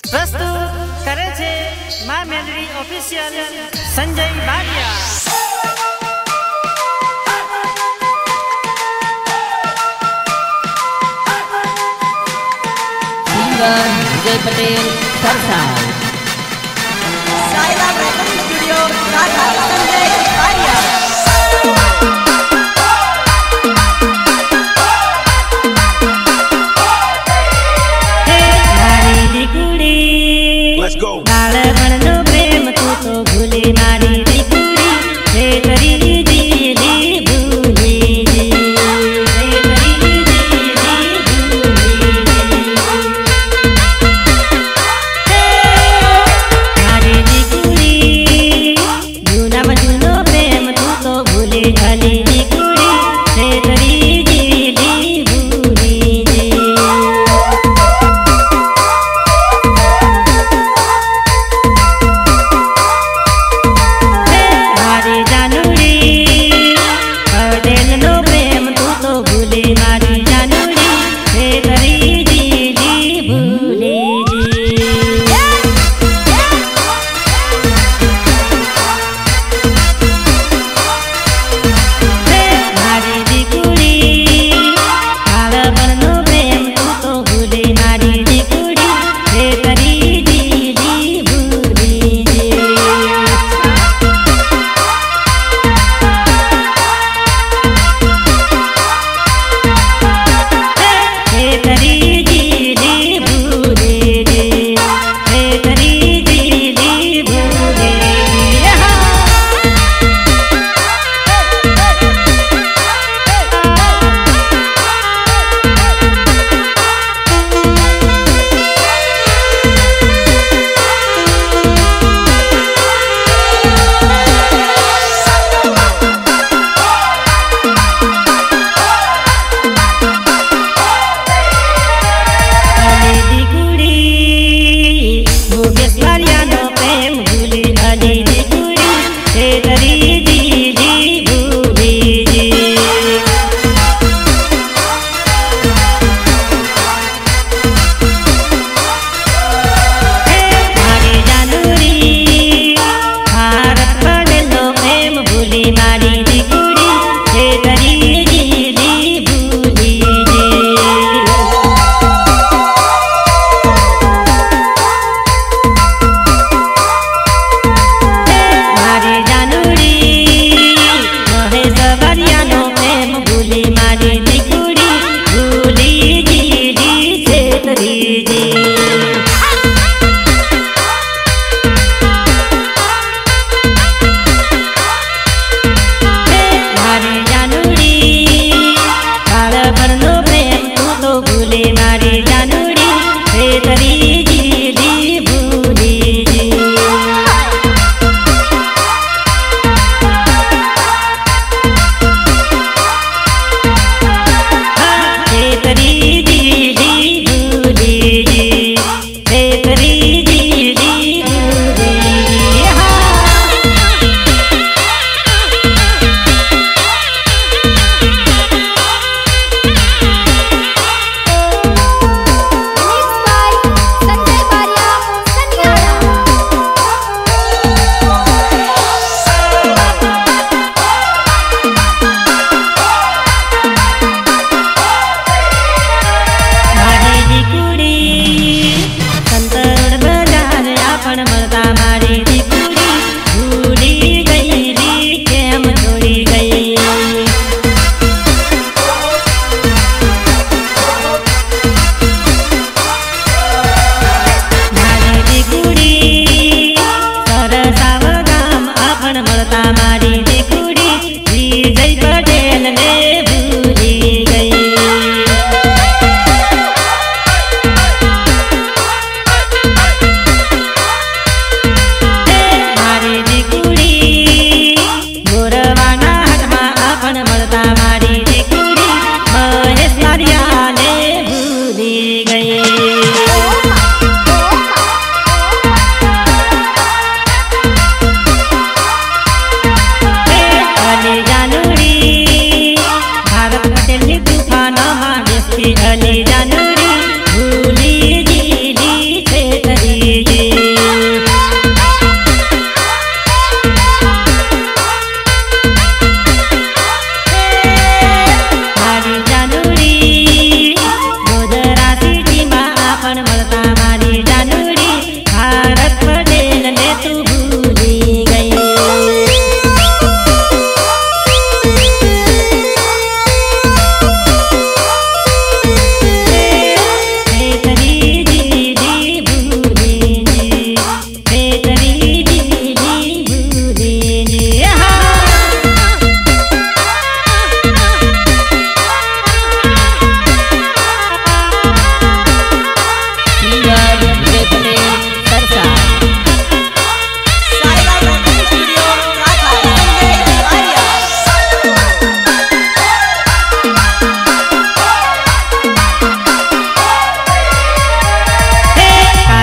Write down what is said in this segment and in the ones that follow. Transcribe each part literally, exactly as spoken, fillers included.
प्रस्तुत करे छे Maa melody official Sanjay Bariya. Singer Vijay Patel Sarsai. Sayla recording studio Radha Sanjay Bariya. Let's go. बाळपणનો प्रेम तू तो भूले मारी दी कुड़ी हे करी दिली भूले हे करी दिली भूले मारी दी कुड़ी जुना बजुनो प्रेम तू तो भूले झाली दी कुड़ी हे करी दिली भूले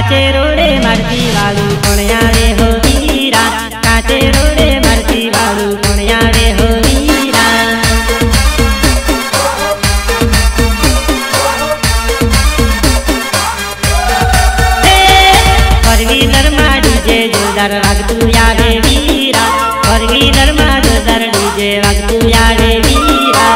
काचे रोडे मरती वालू कोण आवे हो वीरा काचे रोडे मरती वालू कोण आवे हो वीरा फोर व्हीलर में डीजे जोरदार वागतू आवे वीरा फोर व्हीलर में जोरदार डीजे वागतू आवे वीरा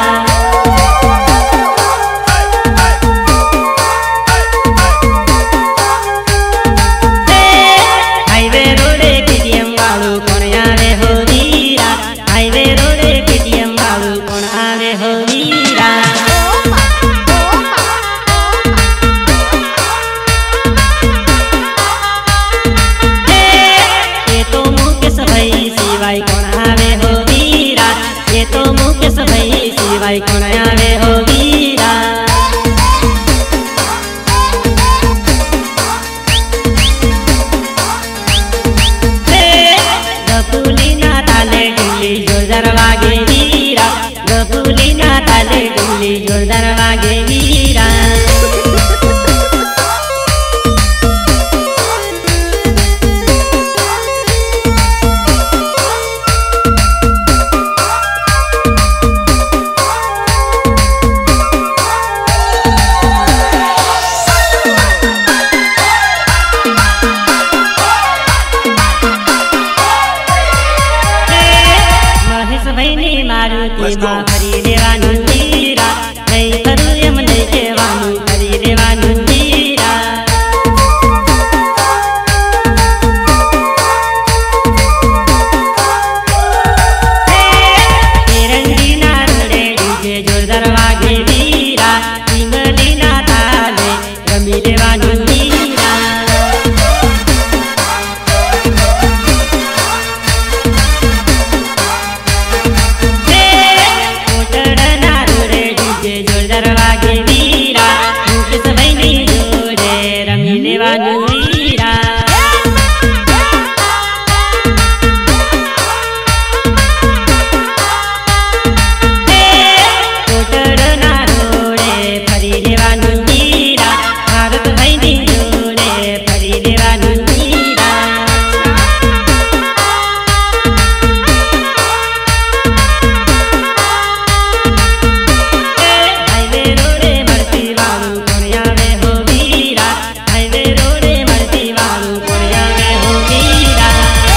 हाईवे रोडे केटीएम वालू कोण आवे हो वीरा हाईवे रोडे केटीएम वालू कोण आवे हो वीरा ये तो मुकेश भाई सिवाय कोण आवे हो वीरा ये तो मुकेश भाई सिवाय कोण आवे हो वीरा गपुलीना ताले डुली जोरदार वागे वीरा गपुलीना ताले डुली जोरदार वागे वीरा बहनी मारुति माँ हरी देवानु वीरा नहीं करू यम नहीं केवानु हरी देवानु वीरा तेरंगीना रोडे डीजे जोरदार वागे वीरा सिंगलीना ताले रमी देवानु वीरा जोरदार वागे वीरा मुकेश भाई जोड़े रमी देवानु वीरा कोटड़ना रोडे फरी देवानु वीरा भारत भाई जोड़े फरी देवानु वीरा हाईवे रोडे मरती वालू कोण आवे हो वीरा हाईवे रोडे मरती वालू कोण आवे हो वीरा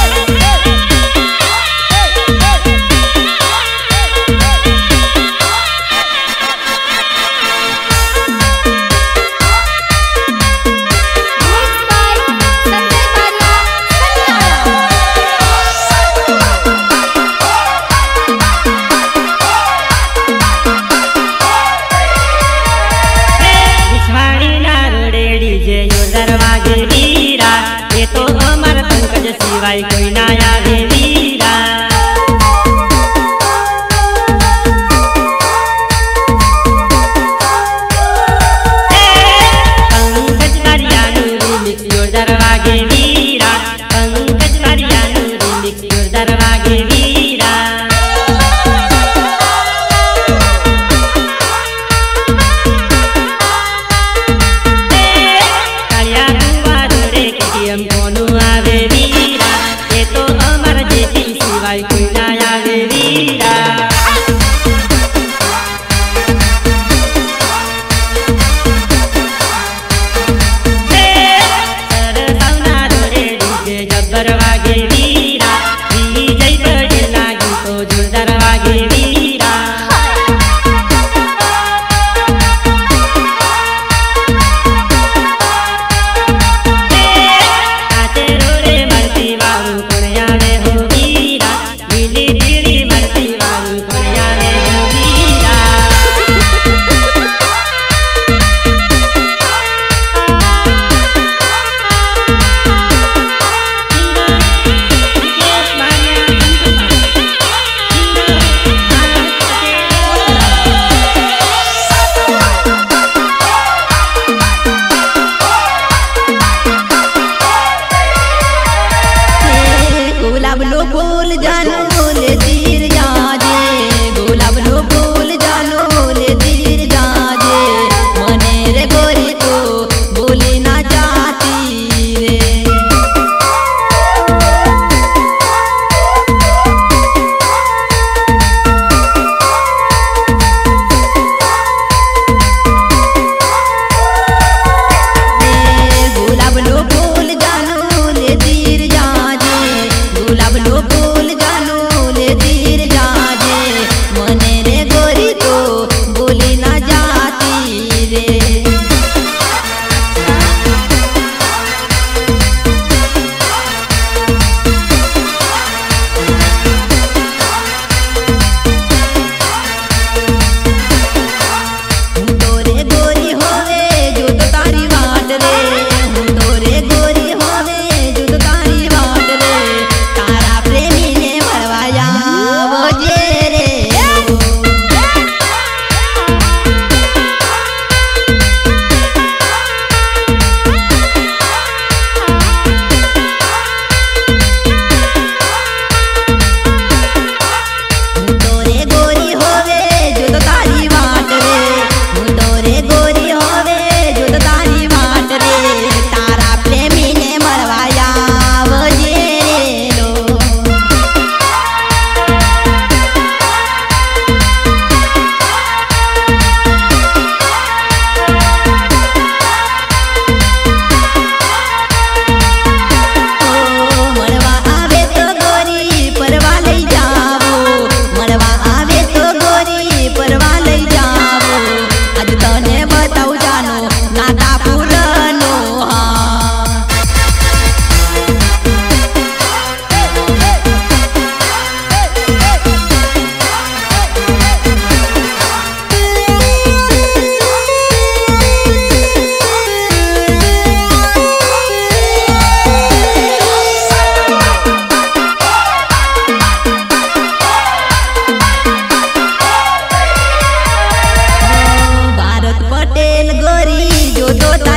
बिछवाड़ीना रोडे डीजे जोरदार वागे वीरा ये तो अमर पंकज सिवाय कोई ना आवे वीरा पंकज मारियानु रिमिक्स जोरदार वागे वीरा पंकज मारियानु रिमिक्स जोरदार वागे वीरा कालिया बुआ रोडे केटीएम कोनु आवे वीरा ये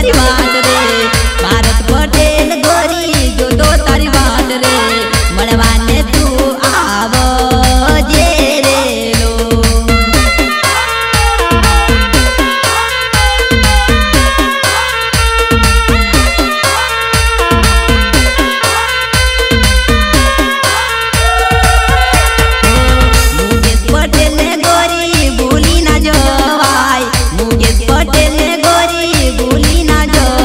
तारी बाट रे भारत पटेल गोरी जो तो तारी बाट रे मड़वाने तू आवो जे रे लो मुकेश पटेल ने गोरी भूली ना जो भाई मुकेश पटेल ने गोरी भूली ना जो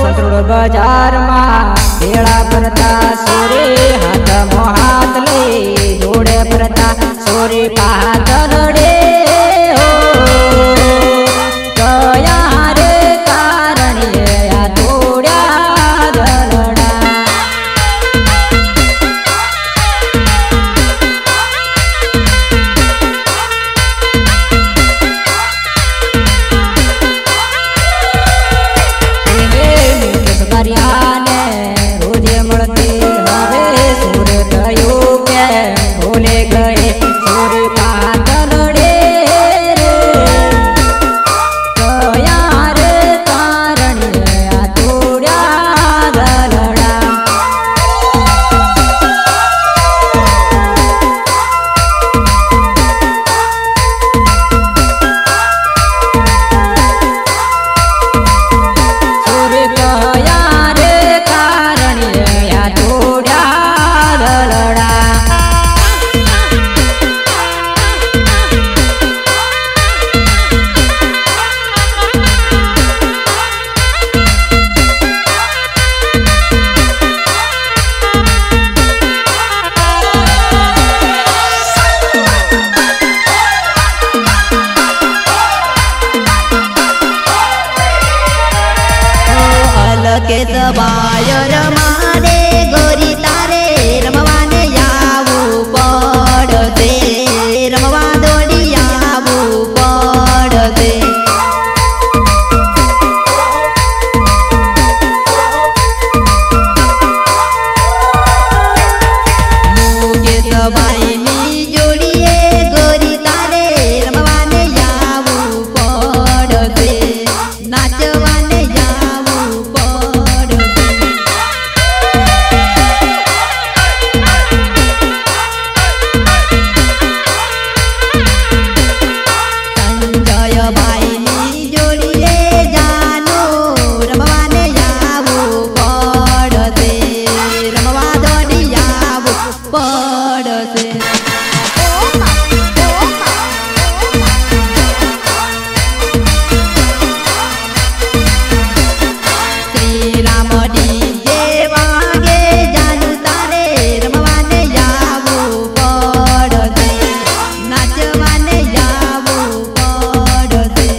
संतरोड बजार में भेड़ा परता सोरे हाथ मो हाथ ले जोड़े परता सोरे पातल रे हो कया रे कारण या तोड़ा दलड़ा रोजे મળते હવે સુર થયો કે ભૂલે ગયે સુર પાતલ રે કયા રે કારણ આ તોડ્યા દલડા સુર કયા રે કારણ આ તોડ્યા દલડા કે દબાય રમાને ગોરી તારે રમવાને આવું પડતે રમવા દોડી આવું પડતે મુજે દબાઈની જોડીએ ગોરી તારે રમવાને આવું પડતે નાચવાને આવું ભાઈની જોડીએ જાનું રમવાને આવું પડતે રમવા દોડી આવું પડતે શ્રી રામ ડીજે વાગે જાનું તારે રમવાને આવું પડતે નાચવાને આવું પડતે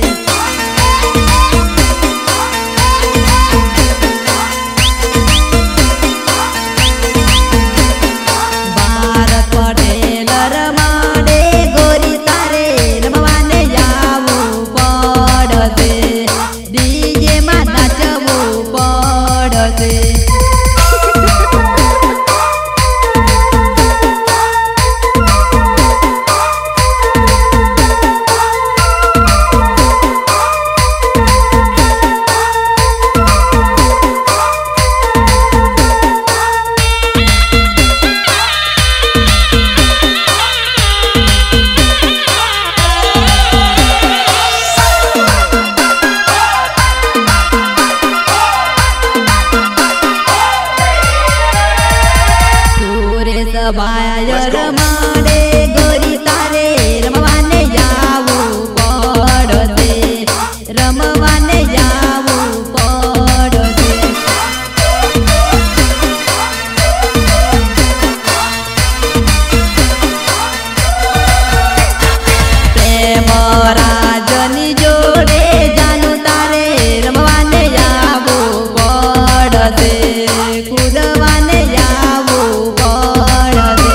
ભારત પટેલ રમાડે ગોરી તારે રમવાને આવું પડતે ડીજે માં નાચવું પડતે સુરેશ ભાઈ રમાડે ગોરી તારે રમવાને આવું પડતે રમવાને આવું પડતે પ્રેમ રાજની જોડે જાનું તારે રમવાને આવું પડતે કૂદવાને આવું પડતે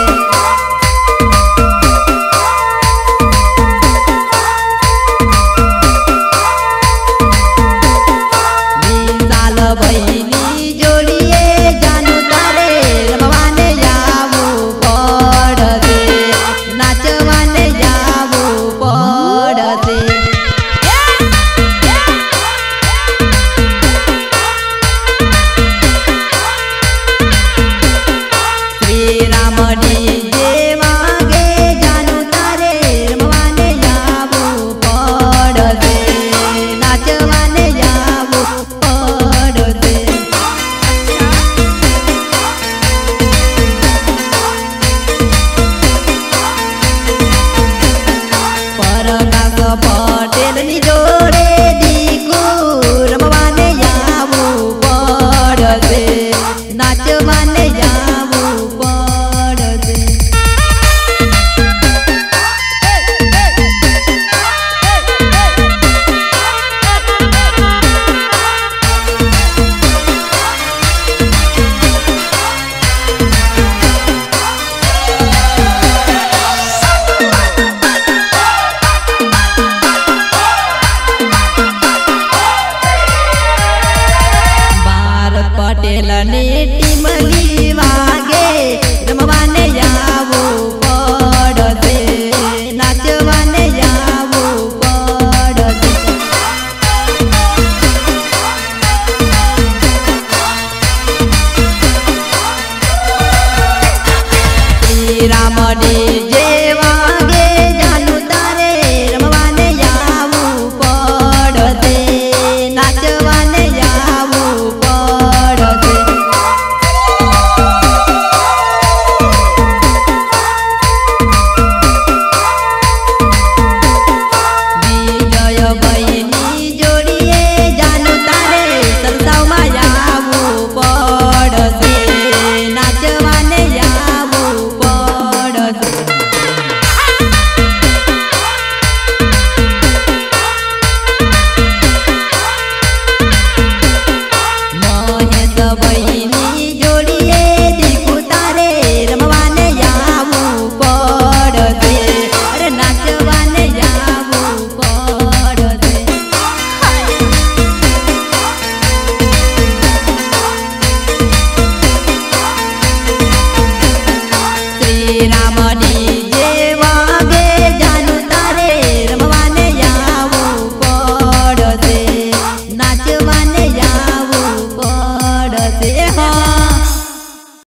વિશાલ ભાઈની જોડીએ જાનું તારે રમવાને આવું પડતે નાચવાને આવું પડતે શ્રી રામ ડીજે વાગે જાનું તારે રમવાને આવું પડતે નાચવાને આવું પડતે पटेल ने टीमली वागे रमवाने जावो पड़ते नाचवाने जावो पड़ते श्री राम